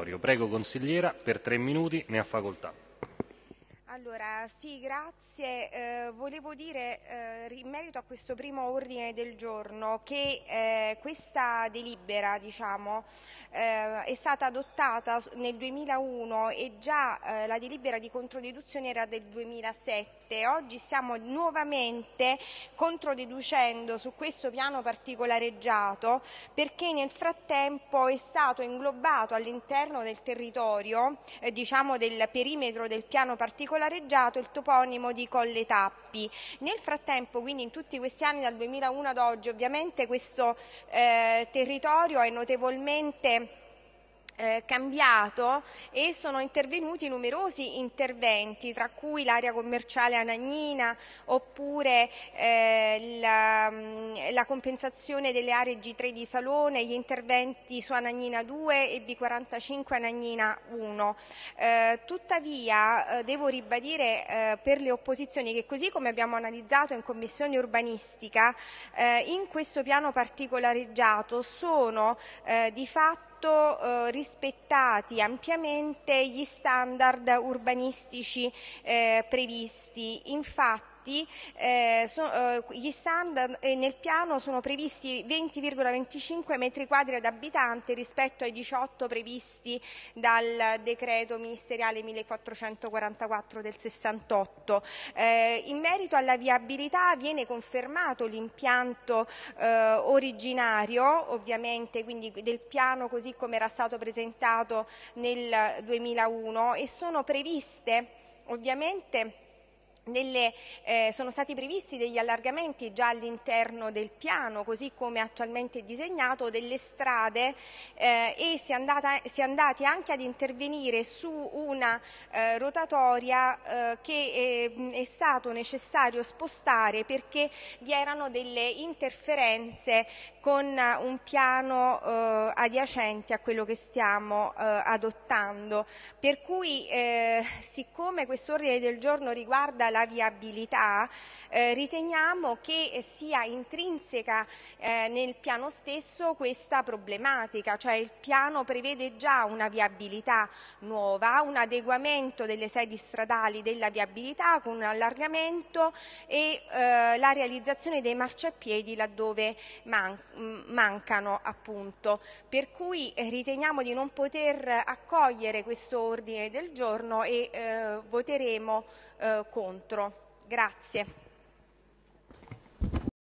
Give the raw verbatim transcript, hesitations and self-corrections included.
territorio. Prego consigliera, per tre minuti ne ha facoltà. Allora, sì, grazie. Eh, volevo dire, eh, in merito a questo primo ordine del giorno, che eh, questa delibera, diciamo, eh, è stata adottata nel duemilauno e già eh, la delibera di controdeduzione era del duemilasette. Oggi stiamo nuovamente controdeducendo su questo piano particolareggiato perché nel frattempo è stato inglobato all'interno del territorio, eh, diciamo del perimetro del piano particolareggiato, il toponimo di Colle Tappi. Nel frattempo, quindi in tutti questi anni dal duemilauno ad oggi, ovviamente questo eh, territorio è notevolmente Eh, cambiato e sono intervenuti numerosi interventi, tra cui l'area commerciale Anagnina oppure eh, la, la compensazione delle aree G tre di Salone, gli interventi su Anagnina due e B quarantacinque Anagnina uno. Eh, tuttavia eh, devo ribadire eh, per le opposizioni che, così come abbiamo analizzato in commissione urbanistica, eh, in questo piano particolareggiato sono eh, di fatto Eh, rispettati ampiamente gli standard urbanistici eh, previsti. Infatti eh, so, eh, gli standard eh, nel piano sono previsti venti virgola venticinque metri quadri ad abitante rispetto ai diciotto previsti dal decreto ministeriale millequattrocentoquarantaquattro del sessantotto. Eh, in merito alla viabilità viene confermato l'impianto eh, originario, ovviamente, quindi del piano così come era stato presentato nel duemilauno, e sono previste ovviamente Nelle, eh, sono stati previsti degli allargamenti già all'interno del piano, così come attualmente disegnato, delle strade eh, e si è, andata, si è andati anche ad intervenire su una eh, rotatoria eh, che è, è stato necessario spostare perché vi erano delle interferenze con un piano eh, adiacente a quello che stiamo eh, adottando. Per cui, eh, siccome questo ordine del giorno riguarda la la viabilità, eh, riteniamo che sia intrinseca eh, nel piano stesso questa problematica, cioè il piano prevede già una viabilità nuova, un adeguamento delle sedi stradali della viabilità con un allargamento e eh, la realizzazione dei marciapiedi laddove man mancano, appunto. Per cui eh, riteniamo di non poter accogliere questo ordine del giorno e eh, voteremo eh, contro. Grazie.